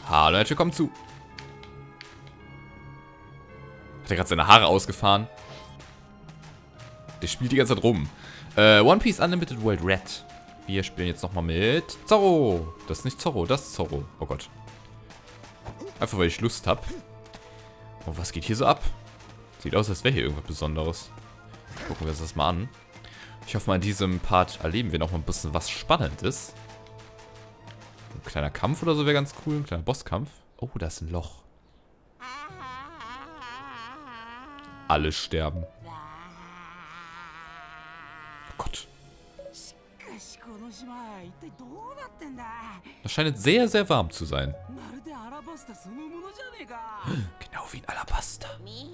Hallo, herzlich willkommen zu. Hat er gerade seine Haare ausgefahren? Der spielt die ganze Zeit rum. One Piece Unlimited World Red. Wir spielen jetzt nochmal mit Zorro. Das ist nicht Zorro, das ist Zorro. Oh Gott. Einfach weil ich Lust habe. Oh, was geht hier so ab? Sieht aus, als wäre hier irgendwas Besonderes. Gucken wir uns das mal an. Ich hoffe mal, in diesem Part erleben wir noch mal ein bisschen was Spannendes. Ein kleiner Kampf oder so wäre ganz cool. Ein kleiner Bosskampf. Oh, da ist ein Loch. Alle sterben. Oh Gott. Das scheint sehr, sehr warm zu sein. Genau wie ein Alabaster.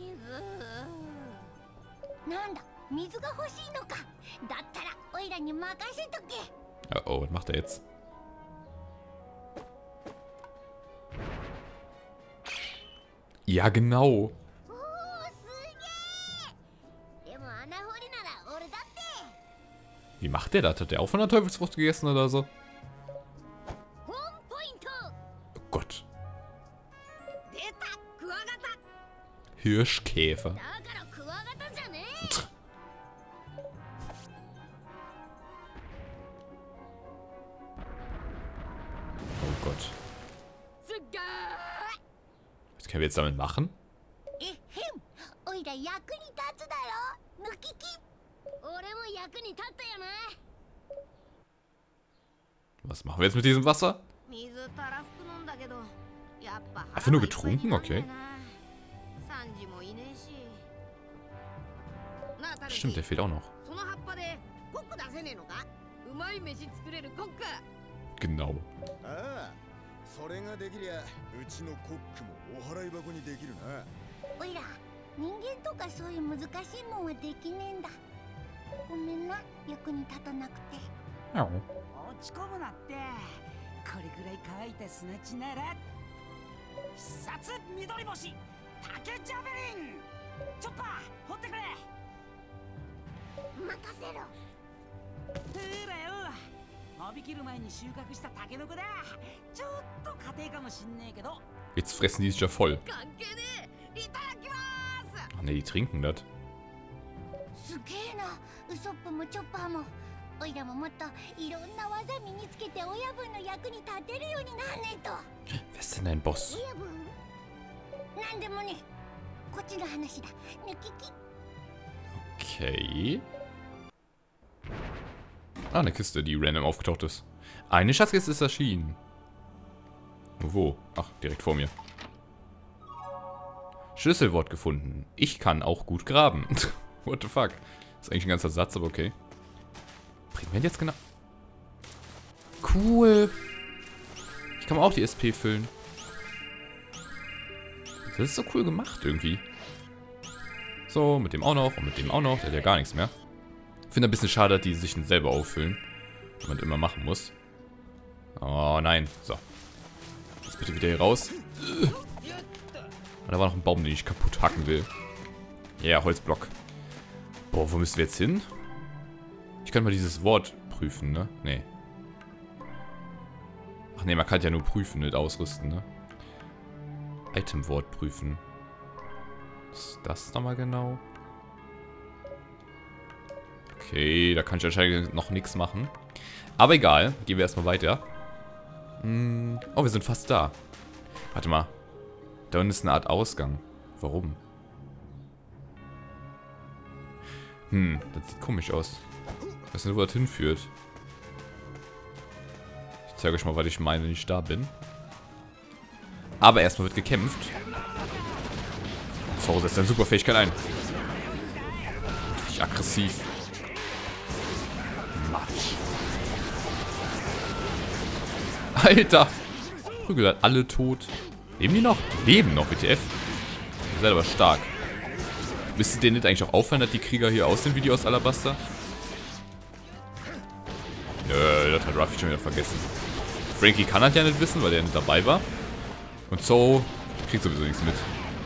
Oh, was macht er jetzt? Ja, genau. Wie macht der das? Hat der auch von der Teufelsfrucht gegessen oder so? Oh Gott. Hirschkäfer. Oh Gott. Was können wir jetzt damit machen? Was machen wir jetzt mit diesem Wasser? Einfach nur getrunken? Okay. Stimmt, der fehlt auch noch. Genau. Ja. Jetzt fressen die sich ja voll. Ach ne, die trinken das. Wer ist denn dein Boss? Okay. Ah, eine Kiste, die random aufgetaucht ist. Eine Schatzkiste ist erschienen. Wo? Ach, direkt vor mir. Schlüsselwort gefunden. Ich kann auch gut graben. What the fuck? Das ist eigentlich ein ganzer Satz, aber okay. Bringen wir jetzt genau... Cool. Ich kann auch die SP füllen. Das ist so cool gemacht irgendwie. So, mit dem auch noch und mit dem auch noch. Der hat ja gar nichts mehr. Ich finde ein bisschen schade, dass die sich selber auffüllen. Wenn man das immer machen muss. Oh nein. So. Jetzt bitte wieder hier raus. Da war noch ein Baum, den ich kaputt hacken will. Ja, yeah, Holzblock. Boah, wo müssen wir jetzt hin? Ich kann mal dieses Wort prüfen, ne? Nee. Ach nee, man kann ja nur prüfen, nicht ausrüsten, ne? Itemwort prüfen. Was ist das nochmal genau? Okay, da kann ich wahrscheinlich noch nichts machen. Aber egal, gehen wir erstmal weiter. Oh, wir sind fast da. Warte mal. Da unten ist eine Art Ausgang. Warum? Das sieht komisch aus. Ich weiß nicht, wo das hinführt. Ich zeige euch mal, was ich meine, wenn ich da bin. Aber erstmal wird gekämpft. Zorro setzt seine Superfähigkeit ein. Richtig aggressiv. Matsch. Alter! Prügel hat alle tot. Leben die noch? Die leben noch, WTF. Ihr seid aber stark. Müsste denen nicht eigentlich auch auffallen, dass die Krieger hier aussehen wie die aus Alabaster? Nö, das hat Ruffy schon wieder vergessen. Frankie kann das ja nicht wissen, weil der nicht dabei war. Und so kriegt sowieso nichts mit.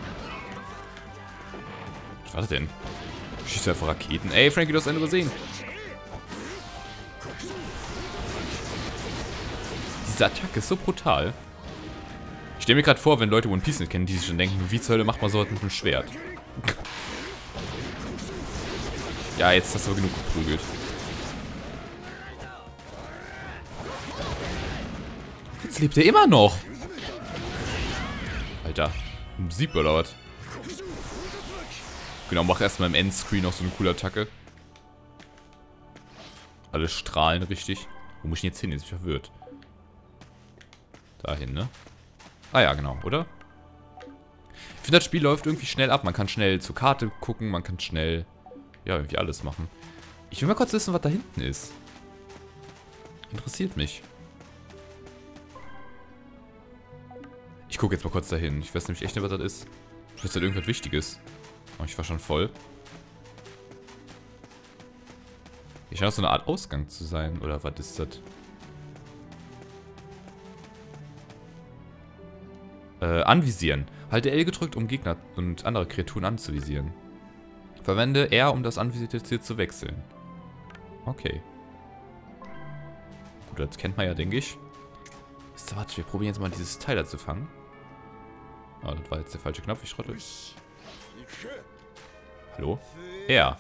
Was war das denn? Schießt einfach Raketen. Ey, Frankie, du hast einen übersehen. Diese Attacke ist so brutal. stelle mir gerade vor, wenn Leute One Piece nicht kennen, die sich schon denken, wie zur Hölle macht man sowas mit einem Schwert? Ja, jetzt hast du aber genug geprügelt. Jetzt lebt er immer noch. Alter, ein Sieb oder was? Genau, mach erstmal im Endscreen noch so eine coole Attacke. Alle strahlen richtig. Wo muss ich denn jetzt hin? Jetzt bin ich verwirrt. Dahin, ne? Ah ja, genau, oder? Ich finde, das Spiel läuft irgendwie schnell ab. Man kann schnell zur Karte gucken, man kann schnell, ja, irgendwie alles machen. Ich will mal kurz wissen, was da hinten ist. Interessiert mich. Ich gucke jetzt mal kurz dahin. Ich weiß nämlich echt nicht, was das ist. Ich weiß, das irgendwas Wichtiges. Oh, ich war schon voll. Ich scheint so eine Art Ausgang zu sein. Oder was ist das? Anvisieren. Halte L gedrückt, um Gegner und andere Kreaturen anzuvisieren. Verwende R, um das anvisierte Ziel zu wechseln. Okay. Gut, das kennt man ja, denke ich. Wisst ihr was? Wir probieren jetzt mal dieses Teil da zu fangen. Ah, das war jetzt der falsche Knopf. Ich schrotte. Hallo? R.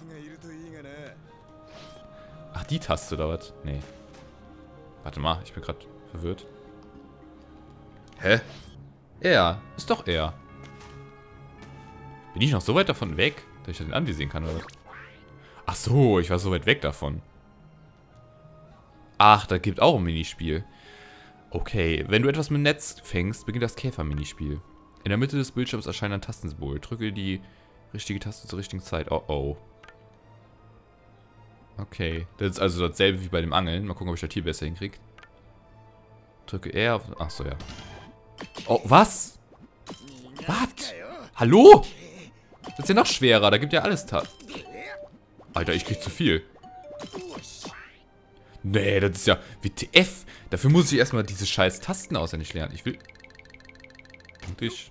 Ach, die Taste oder was? Nee. Warte mal, ich bin gerade verwirrt. Hä? R. Ist doch R. Bin ich noch so weit davon weg, dass ich den anvisieren kann, oder was? Ach so, ich war so weit weg davon. Ach, da gibt auch ein Minispiel. Okay, wenn du etwas mit dem Netz fängst, beginnt das Käfer-Minispiel. In der Mitte des Bildschirms erscheint ein Tastensymbol. Drücke die richtige Taste zur richtigen Zeit. Oh oh. Okay, das ist also dasselbe wie bei dem Angeln. Mal gucken, ob ich das hier besser hinkriege. Drücke R auf... Ach so, ja. Oh, was? Was? Hallo? Das ist ja noch schwerer. Da gibt ja alles Alter, ich krieg zu viel. Nee, das ist ja... WTF. Dafür muss ich erstmal diese scheiß Tasten auswendig lernen. Ich will... Und ich...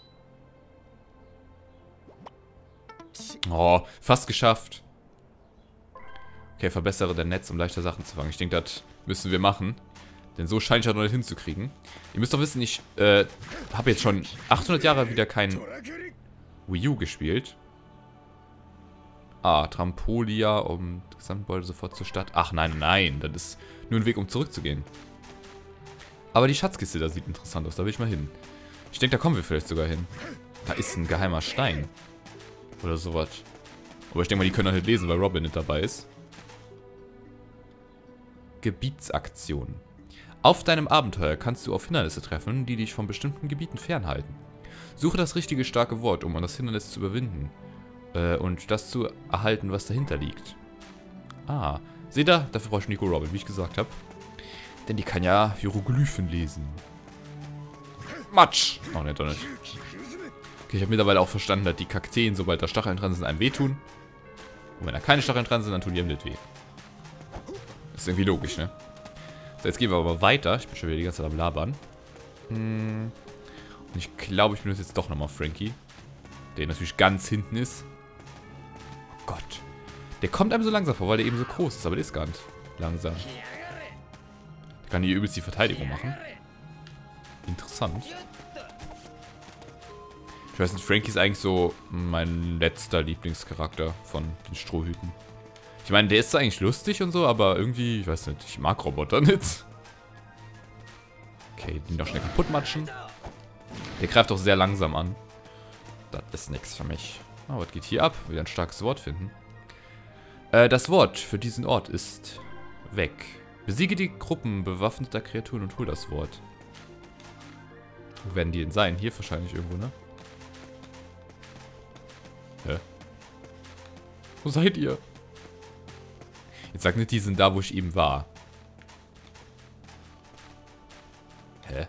Oh, fast geschafft. Okay, verbessere dein Netz, um leichter Sachen zu fangen. Ich denke, das müssen wir machen. Denn so scheint ich ja noch nicht hinzukriegen. Ihr müsst doch wissen, ich habe jetzt schon 800 Jahre wieder kein Wii U gespielt. Ah, Trampolia, um das Gesamtgebäude sofort zur Stadt. Ach nein, nein, das ist nur ein Weg, um zurückzugehen. Aber die Schatzkiste da sieht interessant aus, da will ich mal hin. Ich denke, da kommen wir vielleicht sogar hin. Da ist ein geheimer Stein. Oder sowas. Aber ich denke mal, die können auch nicht lesen, weil Robin nicht dabei ist. Gebietsaktion. Auf deinem Abenteuer kannst du auf Hindernisse treffen, die dich von bestimmten Gebieten fernhalten. Suche das richtige starke Wort, um das Hindernis zu überwinden. Und das zu erhalten, was dahinter liegt. Ah, seht ihr? Dafür brauche ich Nico Robin, wie ich gesagt habe. Denn die kann ja Hieroglyphen lesen. Matsch! Oh, ne, doch nicht. Okay, ich habe mittlerweile auch verstanden, dass die Kakteen, sobald da Stacheln dran sind, einem wehtun. Und wenn da keine Stacheln dran sind, dann tun die einem nicht weh. Ist irgendwie logisch, ne? So, jetzt gehen wir aber weiter. Ich bin schon wieder die ganze Zeit am Labern. Und ich glaube, ich benutze jetzt doch nochmal Frankie. Der natürlich ganz hinten ist. Oh Gott. Der kommt einem so langsam vor, weil der eben so groß ist. Aber der ist gar nicht langsam. Der kann hier übelst die Verteidigung machen. Interessant. Ich weiß nicht, Frankie ist eigentlich so mein letzter Lieblingscharakter von den Strohhüten. Ich meine, der ist zwar eigentlich lustig und so, aber irgendwie, ich weiß nicht, ich mag Roboter nicht. Okay, den noch schnell kaputt matschen. Der greift auch sehr langsam an. Das ist nichts für mich. Oh, was geht hier ab? Wieder ein starkes Wort finden. Das Wort für diesen Ort ist weg. Besiege die Gruppen bewaffneter Kreaturen und hol das Wort. Wo werden die denn sein? Hier wahrscheinlich irgendwo, ne? Hä? Wo seid ihr? Jetzt sag nicht, die sind da, wo ich eben war. Hä?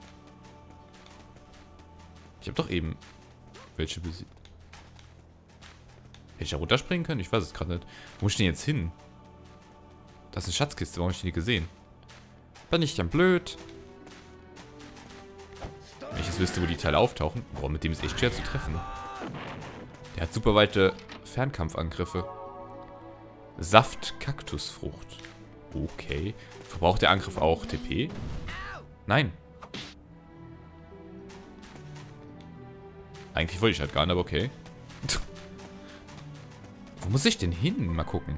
Ich hab doch eben welche besiegt. Hätte ich da runterspringen können? Ich weiß es gerade nicht. Wo muss ich denn jetzt hin? Das ist eine Schatzkiste. Warum habe ich die nicht gesehen? Bin ich denn blöd? Wenn ich jetzt wüsste, wo die Teile auftauchen. Boah, mit dem ist echt schwer zu treffen. Der hat super weite Fernkampfangriffe. Saft-Kaktusfrucht. Okay. Verbraucht der Angriff auch TP? Nein. Eigentlich wollte ich halt gar nicht, aber okay. Wo muss ich denn hin? Mal gucken.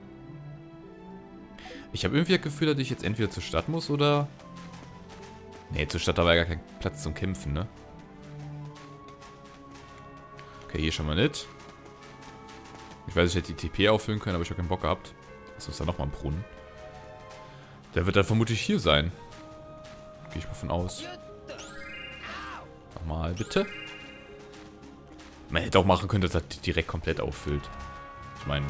Ich habe irgendwie das Gefühl, dass ich jetzt entweder zur Stadt muss oder... Nee, zur Stadt, da war ja gar kein Platz zum Kämpfen, ne? Okay, hier schon mal nicht. Ich weiß, ich hätte die TP auffüllen können, aber ich habe keinen Bock gehabt. Achso, ist da nochmal ein Brunnen. Der wird dann vermutlich hier sein. Gehe ich mal von aus. Nochmal, bitte. Man hätte auch machen können, dass er direkt komplett auffüllt. Ich meine...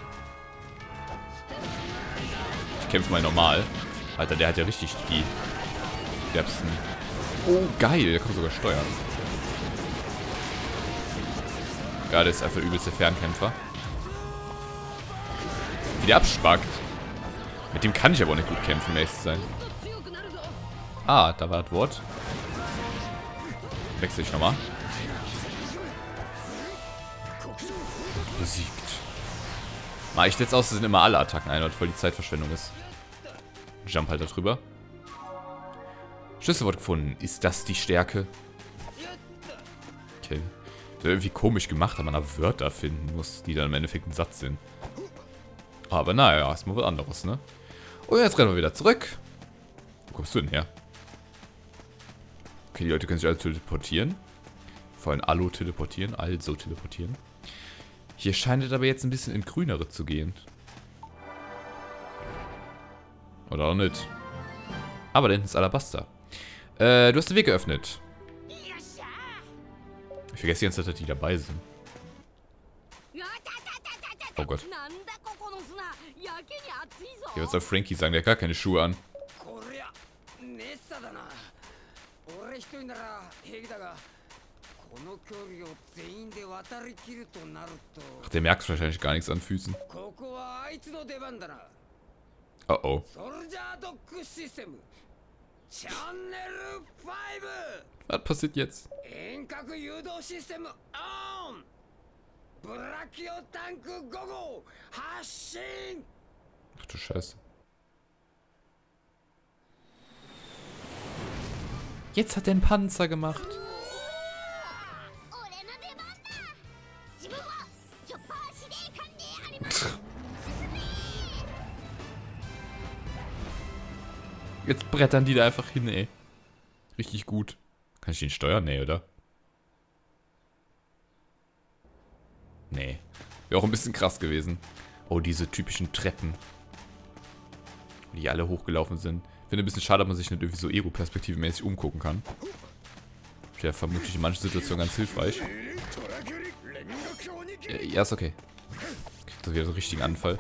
Ich kämpfe mal normal. Alter, der hat ja richtig die derbsten... Oh, geil. Der kann sogar steuern. Ja, der ist einfach übelst der Fernkämpfer. Wie der abspackt. Mit dem kann ich aber auch nicht gut kämpfen, um ehrlich zu sein. Ah, da war das Wort. Wechsel ich nochmal. Besiegt. Ich setze aus, dass sind immer alle Attacken ein, weil voll die Zeitverschwendung ist. Jump halt da drüber. Schlüsselwort gefunden. Ist das die Stärke? Okay. Das ist irgendwie komisch gemacht, dass man da Wörter finden muss, die dann im Endeffekt ein Satz sind. Aber naja, ist mal was anderes, ne? Und jetzt rennen wir wieder zurück. Wo kommst du denn her? Okay, die Leute können sich alle teleportieren. Vor allem Allo teleportieren, also teleportieren. Hier scheint es aber jetzt ein bisschen in grünere zu gehen. Oder auch nicht. Aber da hinten ist Alabaster. Du hast den Weg geöffnet. Ich vergesse die ganze Zeit, dass die dabei sind. Oh Gott. Hier wird es auf Frankie sagen, der hat gar keine Schuhe an. Ach, der merkt wahrscheinlich gar nichts an Füßen. Oh oh. Was passiert jetzt? Ach du Scheiße. Jetzt hat er einen Panzer gemacht. Jetzt brettern die da einfach hin, ey. Richtig gut. Kann ich den steuern? Nee, oder? Nee. Wäre auch ein bisschen krass gewesen. Oh, diese typischen Treppen. Die alle hochgelaufen sind. Finde ein bisschen schade, dass man sich nicht irgendwie so Ego-Perspektive-mäßig umgucken kann. Wäre vermutlich in manchen Situationen ganz hilfreich. Ja, ist okay. Kriegt das wieder so einen richtigen Anfall.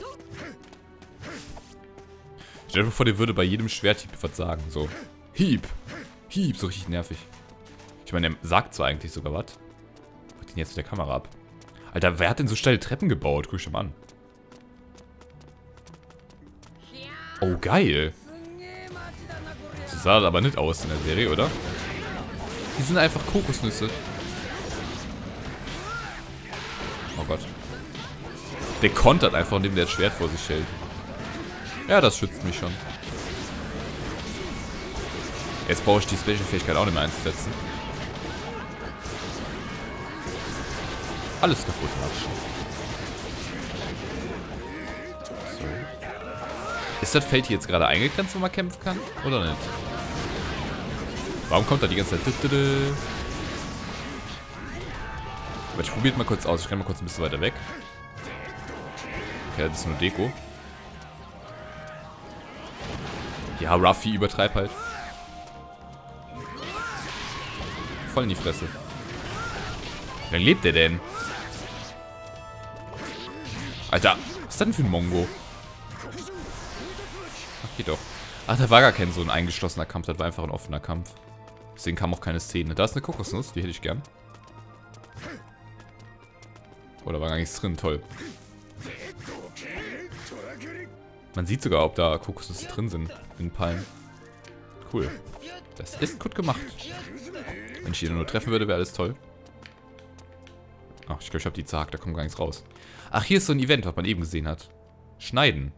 Stell dir vor, der würde bei jedem Schwerthieb was sagen. So, Hieb. Hieb, so richtig nervig. Ich meine, der sagt zwar eigentlich sogar was. Was geht denn jetzt mit der Kamera ab? Alter, wer hat denn so steile Treppen gebaut? Guck dich mal an. Oh, geil. So sah das aber nicht aus in der Serie, oder? Die sind einfach Kokosnüsse. Oh Gott. Der kontert einfach, indem der das Schwert vor sich hält. Ja, das schützt mich schon. Jetzt brauche ich die Special-Fähigkeit auch nicht mehr einzusetzen. Alles kaputt machen. So. Ist das Feld hier jetzt gerade eingegrenzt, wo man kämpfen kann? Oder nicht? Warum kommt da die ganze Zeit? Aber ich probiere mal kurz aus. Ich renne mal kurz ein bisschen weiter weg. Okay, das ist nur Deko. Ja, Ruffy übertreibt halt. Voll in die Fresse. Wie lange lebt der denn? Alter, was ist das denn für ein Mongo? Ach, geht doch. Ach, da war gar kein so ein eingeschlossener Kampf, das war einfach ein offener Kampf. Deswegen kam auch keine Szene. Da ist eine Kokosnuss, die hätte ich gern. Oh, da war gar nichts drin, toll. Man sieht sogar, ob da Kokosnüsse drin sind in Palmen. Cool. Das ist gut gemacht. Wenn ich die nur treffen würde, wäre alles toll. Ach, ich glaube, ich habe die zerhackt, da kommt gar nichts raus. Ach, hier ist so ein Event, was man eben gesehen hat. Schneiden.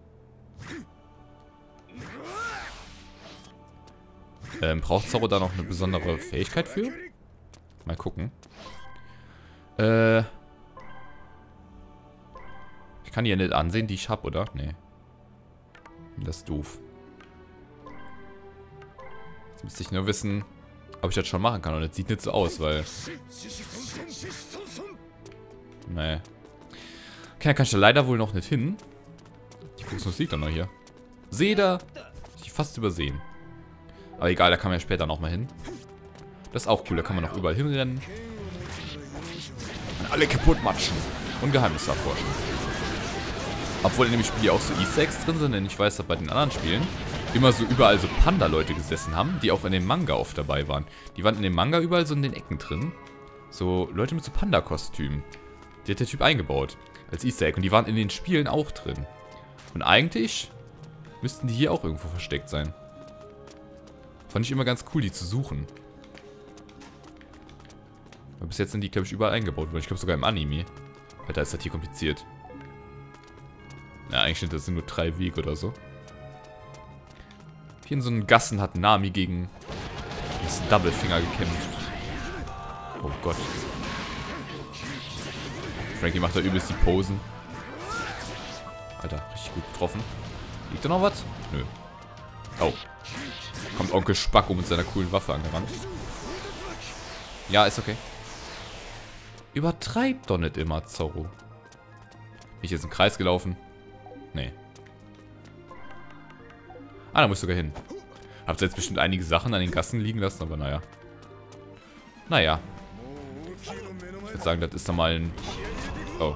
Braucht Zorro da noch eine besondere Fähigkeit für? Mal gucken. Ich kann die ja nicht ansehen, die ich habe, oder? Nee. Das ist doof. Jetzt müsste ich nur wissen, ob ich das schon machen kann. Und das sieht nicht so aus, weil... Nee. Okay, dann kann ich da leider wohl noch nicht hin. Die Kokosnuss liegt doch noch hier. Seht ich fast übersehen. Aber egal, da kann man ja später nochmal hin. Das ist auch cool, da kann man noch überall hinrennen. Und alle kaputt matschen. Und Geheimnisse erforschen. Obwohl in dem Spiel ja auch so Easter Eggs drin sind, denn ich weiß, dass bei den anderen Spielen immer so überall so Panda-Leute gesessen haben, die auch in dem Manga oft dabei waren. Die waren in dem Manga überall so in den Ecken drin. So Leute mit so Panda-Kostümen. Die hat der Typ eingebaut. Als Easter Egg. Und die waren in den Spielen auch drin. Und eigentlich müssten die hier auch irgendwo versteckt sein. Fand ich immer ganz cool, die zu suchen. Aber bis jetzt sind die, glaube ich, überall eingebaut worden. Ich glaube sogar im Anime. Alter, ist das hier kompliziert. Ja, eigentlich sind das nur 3 Wege oder so. Hier in so einen Gassen hat Nami gegen das Doublefinger gekämpft. Oh Gott. Frankie macht da übelst die Posen. Alter, richtig gut getroffen. Liegt da noch was? Nö. Oh. Kommt Onkel Spacko mit seiner coolen Waffe angerannt. Ja, ist okay. Übertreibt doch nicht immer, Zorro. Bin ich jetzt im Kreis gelaufen? Nee. Ah, da muss ich sogar hin. Habt ihr jetzt bestimmt einige Sachen an den Gassen liegen lassen, aber naja. Naja. Ich würde sagen, das ist doch mal ein... Oh.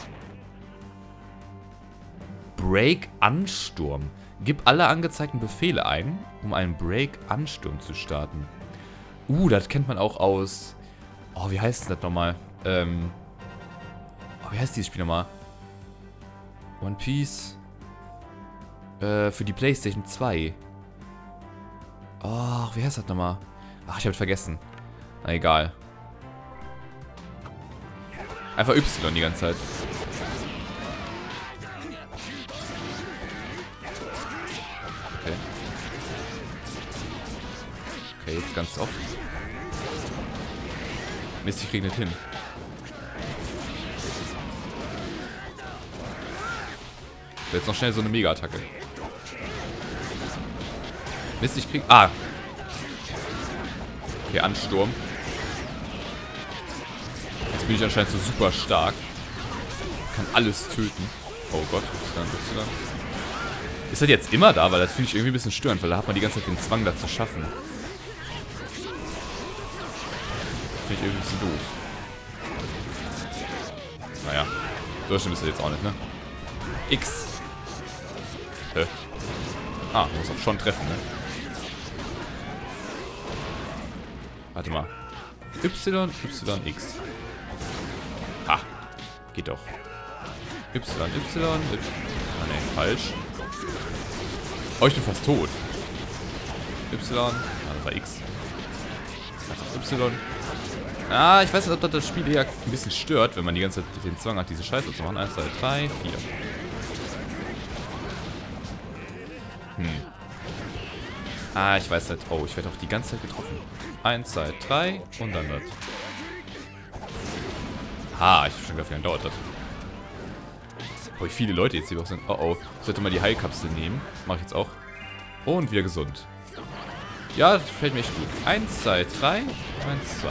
Break-Ansturm. Gib alle angezeigten Befehle ein, um einen Break-Ansturm zu starten. Das kennt man auch aus... Oh, wie heißt das nochmal? Oh, wie heißt dieses Spiel nochmal? One Piece. Für die PlayStation 2. Oh, wie heißt das nochmal? Ach, ich hab's vergessen. Na, egal. Einfach Y die ganze Zeit. Okay. Okay, jetzt ganz oft. Mist, ich krieg nicht hin. Jetzt noch schnell so eine Mega-Attacke. Mist, ich krieg... Ah! Okay, Ansturm. Jetzt bin ich anscheinend so super stark. Kann alles töten. Oh Gott, Y. Ist das jetzt immer da? Weil das finde ich irgendwie ein bisschen störend, weil da hat man die ganze Zeit den Zwang, das zu schaffen. Finde ich irgendwie ein bisschen doof. Naja, so schlimm ist das jetzt auch nicht, ne? X. Ah, muss auch schon treffen, ne? Warte mal. Y, Y, X. Ha. Geht doch. Y, Y, Y. Ah, ne, falsch. Oh, ich bin fast tot. Y. Ah, das war X. Das ist Y. Ah, ich weiß nicht, ob das Spiel eher ein bisschen stört, wenn man die ganze Zeit den Zwang hat, diese Scheiße zu machen. 1, 2, 3, 4. Ah, ich weiß nicht. Oh, ich werde auch die ganze Zeit getroffen. 1, 2, 3 und dann das. Ha, ich hab schon gedacht, wie lange dauert das. Oh, wie viele Leute jetzt hier auch sind. Oh, oh. Ich sollte mal die Heilkapsel nehmen. Mache ich jetzt auch. Und wieder gesund. Ja, das gefällt mir echt gut. 1, 2, 3. 1, 2.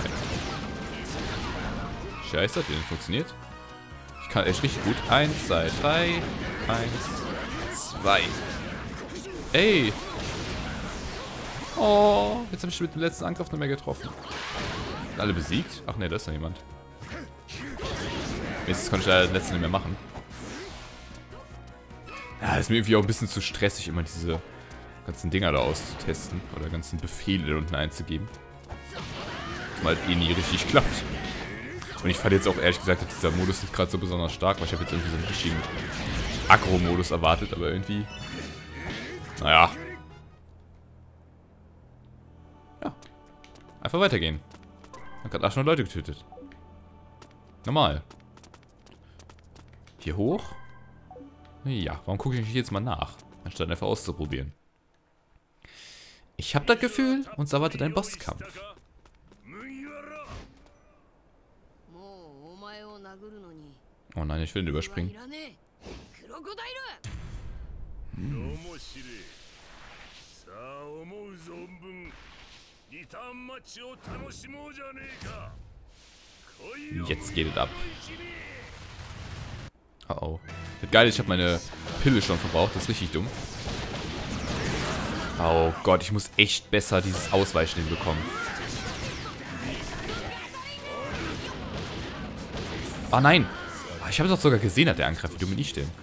Scheiße, hat denn funktioniert? Ich kann echt richtig gut. 1, 2, 3. 1, 2. Ey. Oh, jetzt habe ich mit dem letzten Angriff noch mehr getroffen. Sind alle besiegt? Ach ne, da ist noch jemand. Jetzt konnte ich leider den letzten nicht mehr machen. Ja, ist mir irgendwie auch ein bisschen zu stressig, immer diese ganzen Dinger da auszutesten. Oder ganzen Befehle da unten einzugeben. Weil halt eh nie richtig klappt. Und ich fand jetzt auch ehrlich gesagt, dass dieser Modus nicht gerade so besonders stark war. Ich habe jetzt irgendwie so einen richtigen Aggro-Modus erwartet, aber irgendwie... Naja. Ja. Einfach weitergehen. Man hat gerade 800 Leute getötet. Normal. Hier hoch? Ja, warum gucke ich jetzt mal nach? Anstatt einfach auszuprobieren. Ich habe das Gefühl, uns erwartet ein Bosskampf. Oh nein, ich will ihn überspringen. Jetzt geht es ab. Oh oh. Das Geile ist, ich habe meine Pille schon verbraucht. Das ist richtig dumm. Oh Gott, ich muss echt besser dieses Ausweichen hinbekommen. Oh nein. Ich habe es doch sogar gesehen, hat der Angriff. Wie dumm bin ich denn?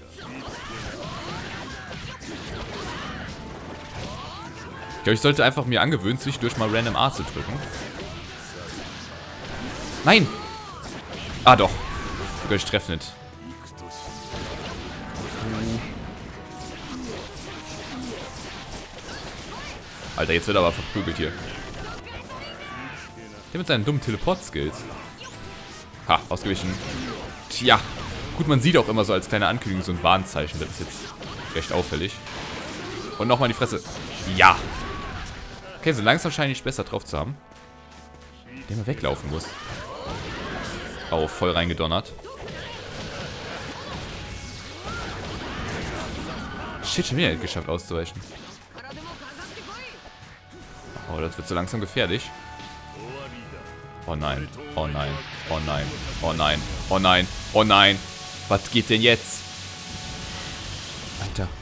Ich glaube, ich sollte einfach mir angewöhnen, zwischendurch mal Random A zu drücken. Nein! Ah, doch. Sogar ich treffe nicht. Alter, jetzt wird er aber verprügelt hier. Der mit seinen dummen Teleport-Skills. Ha, ausgewichen. Tja. Gut, man sieht auch immer so als kleine Ankündigung so ein Warnzeichen. Das ist jetzt recht auffällig. Und nochmal in die Fresse. Ja. Okay, so langsam scheine ich besser drauf zu haben. Der mal weglaufen muss. Oh, voll reingedonnert. Shit, schon wieder nicht geschafft auszuweichen. Oh, das wird so langsam gefährlich. Oh nein, oh nein, oh nein, oh nein, oh nein, oh nein. Was geht denn jetzt? Alter.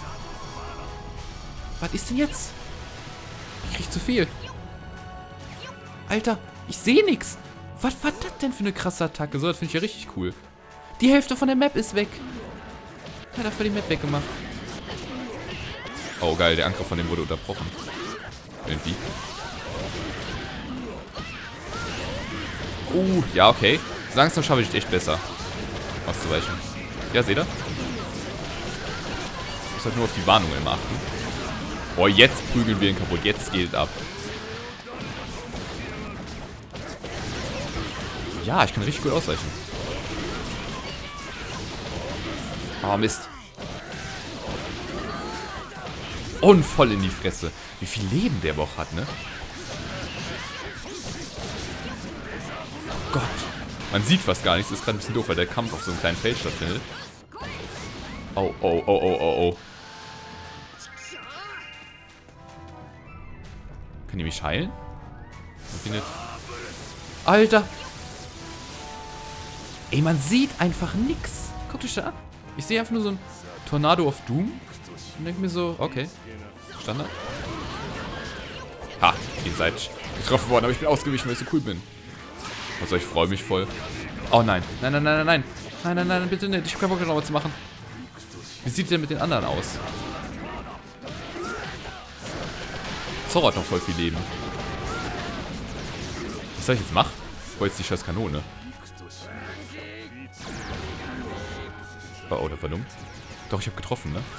Was ist denn jetzt? Ich krieg zu viel. Alter, ich sehe nichts. Was war das denn für eine krasse Attacke? So, das finde ich ja richtig cool. Die Hälfte von der Map ist weg. Der hat einfach die Map weggemacht. Oh geil, der Angriff von dem wurde unterbrochen. Irgendwie. Ja, okay. Langsam schaffe ich es echt besser auszuweichen. Ja, seht ihr? Ich muss halt nur auf die Warnung immer achten. Oh, jetzt prügeln wir ihn kaputt. Jetzt geht es ab. Ja, ich kann richtig gut ausweichen. Oh, Mist. Und voll in die Fresse. Wie viel Leben der Boch hat, ne? Oh Gott. Man sieht fast gar nichts. Das ist gerade ein bisschen doof, weil der Kampf auf so einem kleinen Feld stattfindet. Oh, oh, oh, oh, oh, oh. Kann die mich heilen? Alter. Ey, man sieht einfach nix. Guckt euch da an. Ich sehe einfach nur so ein Tornado of Doom. Und denke mir so, okay. Standard. Ha, ihr seid getroffen worden, aber ich bin ausgewichen, weil ich so cool bin. Also ich freue mich voll. Oh nein. Nein, nein, nein, nein, nein. Nein, nein, nein, bitte nicht. Ich habe keinen Bock, noch was zu machen. Wie sieht der mit den anderen aus? Zorro hat noch voll viel Leben. Was soll ich jetzt machen? Oh, jetzt die scheiß Kanone. Oh, das war dumm. Doch, ich habe getroffen, ne?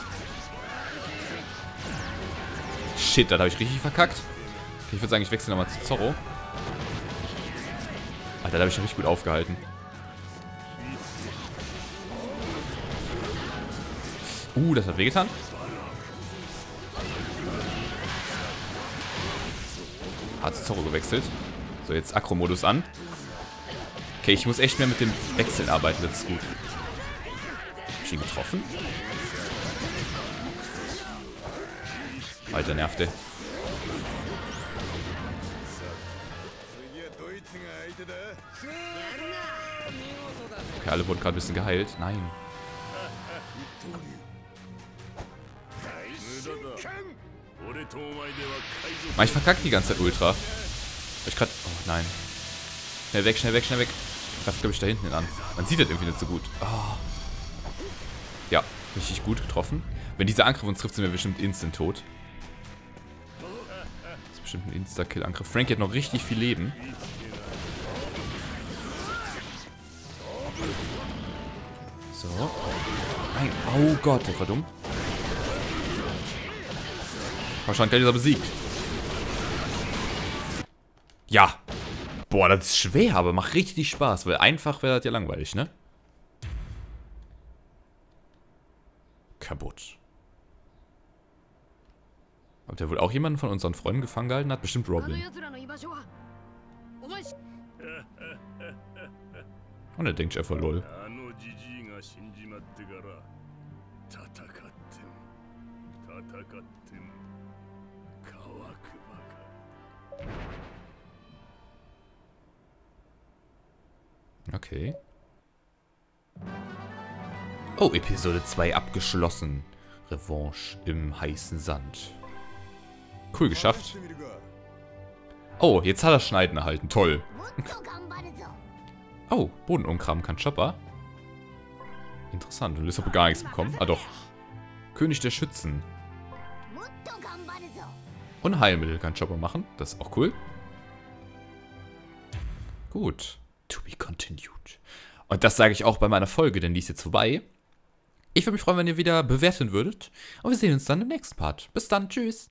Shit, da habe ich richtig verkackt. Okay, ich würde sagen, ich wechsle nochmal zu Zorro. Alter, da habe ich richtig gut aufgehalten. Das hat wehgetan. Hat zu Zorro gewechselt. So, jetzt Akro-Modus an. Okay, ich muss echt mehr mit dem Wechseln arbeiten, das ist gut. Hab ich ihn getroffen? Alter, nervt der. Okay, alle wurden gerade ein bisschen geheilt. Nein. Mann, ich verkacke die ganze Zeit Ultra. Ich grad. Oh nein. Schnell weg, schnell weg, schnell weg. Ich greife, glaube ich, da hinten an. Man sieht das irgendwie nicht so gut. Oh. Ja, richtig gut getroffen. Wenn dieser Angriff uns trifft, sind wir bestimmt instant tot. Das ist bestimmt ein Insta-Kill-Angriff. Frankie hat noch richtig viel Leben. So. Nein. Oh Gott, das war dumm. Wahrscheinlich ist er besiegt. Ja. Boah, das ist schwer, aber macht richtig Spaß, weil einfach wäre das ja langweilig, ne? Kaputt. Ob der wohl auch jemanden von unseren Freunden gefangen gehalten hat? Bestimmt Robin. Und er denkt einfach lol. Okay. Oh, Episode 2 abgeschlossen. Revanche im heißen Sand. Cool geschafft. Oh, jetzt hat er Schneiden erhalten. Toll. Oh, Boden umkramen kann Chopper. Interessant. Und Lissabon gar nichts bekommen. Ah doch. König der Schützen. Und Heilmittel kann Chopper machen. Das ist auch cool. Gut. To be continued. Und das sage ich auch bei meiner Folge, denn die ist jetzt vorbei. Ich würde mich freuen, wenn ihr wieder bewerten würdet. Und wir sehen uns dann im nächsten Part. Bis dann. Tschüss.